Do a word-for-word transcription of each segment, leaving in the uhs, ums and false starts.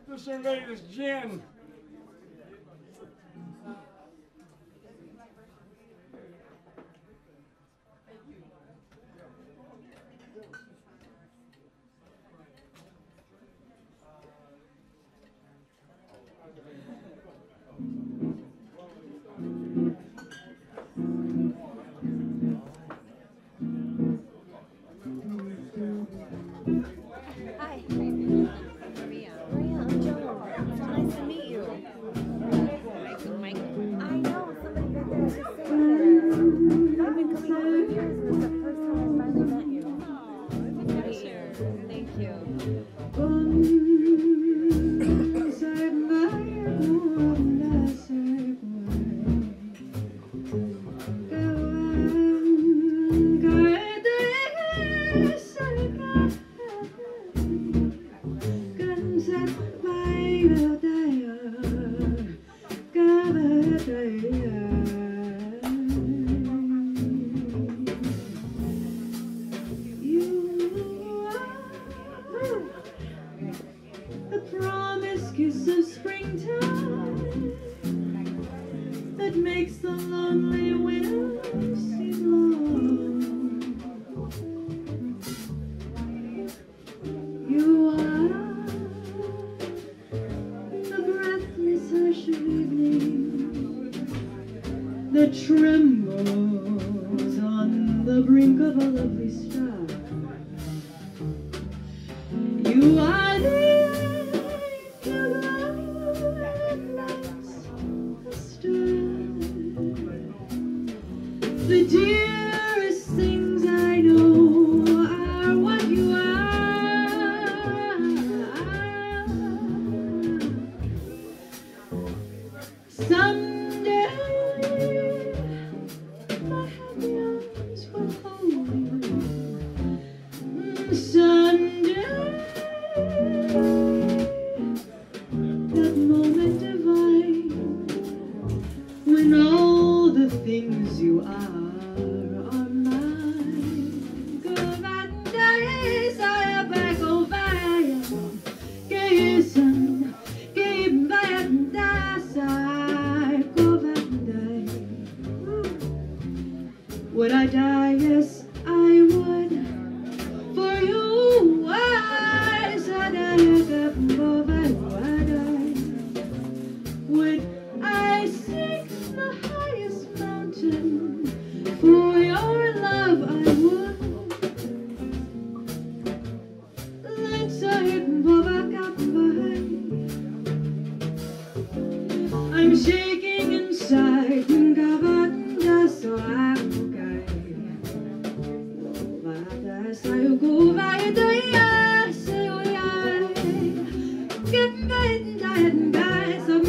This invade is gin. Hi. Maria. Maria, I'm Joan. It's nice to meet you. Michael. Michael. I know. Somebody back there was just saying that. I've been coming here for years, and it's the first time I finally met you. Oh, it's a pleasure. Thank you. The promised kiss of springtime that makes the lonely winter seem long. You are the breathless hush of evening that trembles on the brink of a lovely star. You are the the dearest things I know are what you are. Someday my happy arms will hold you. Someday that moment divine when all the things you are are mine. Go back days I back over Gason Game back days I go back days. Would I die? Yes I would. For you I said I could go back. Would I seek the highest mountain? For your love I would. Let's go back up behind. I'm shaking inside. So I'm okay. I'll go by the year. Say, oh, yeah. Get back, dying, guys. I'm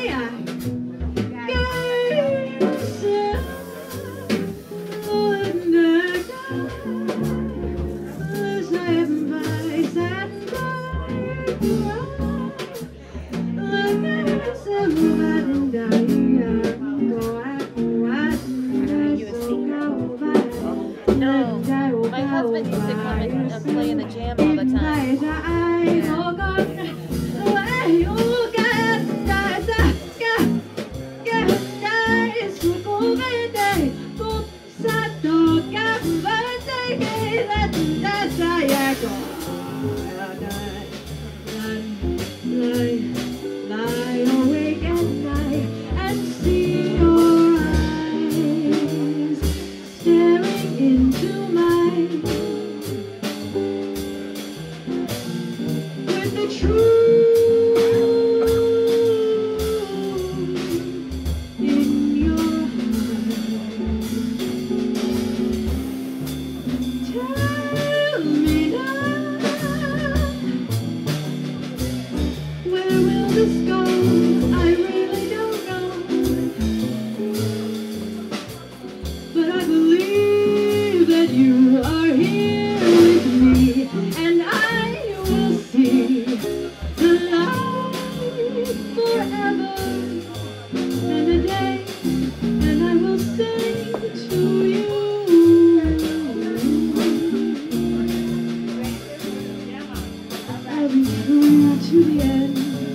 No, my husband used to come and uh, play in the jam all the time. Lie awake at night and see your eyes staring into mine with the truth in your heart. Tell me now, where will this go? I really don't know, but I believe that you are here with me, and I will see the light forever and a day, and I will sing to you. I'll be true to the end.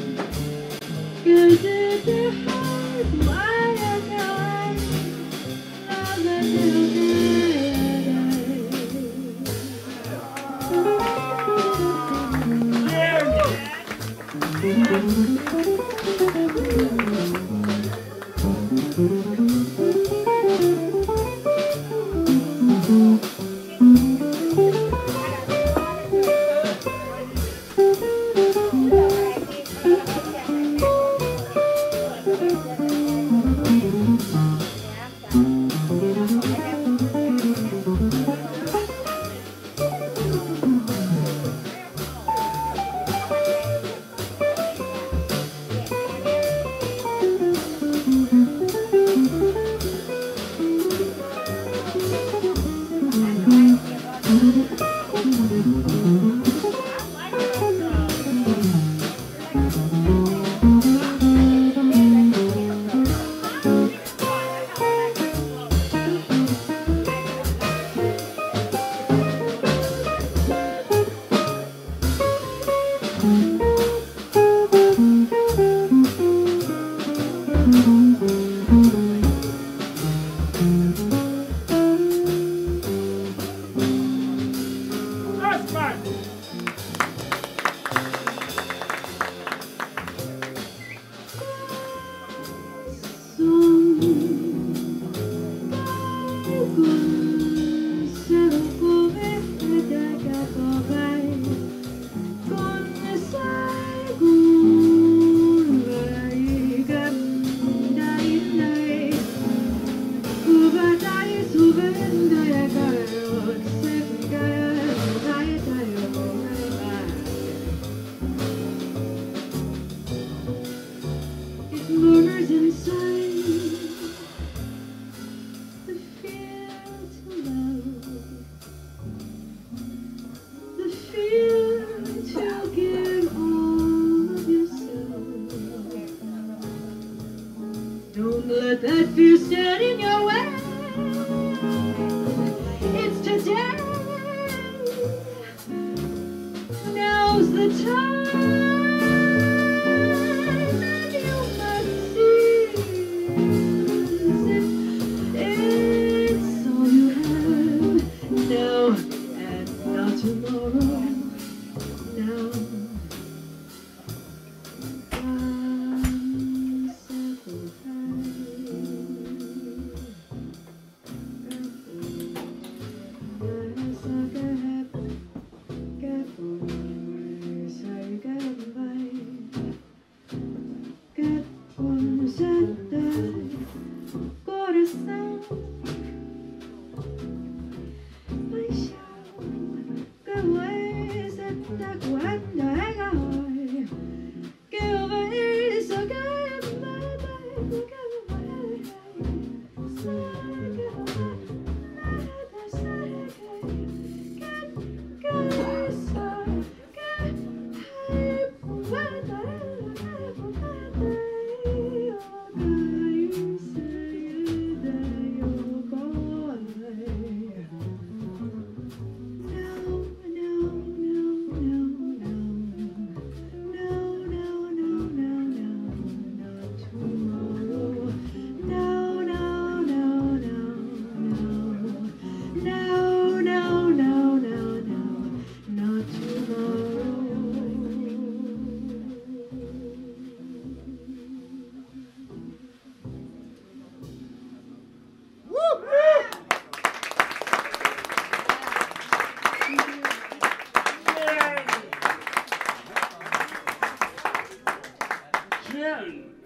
Joan.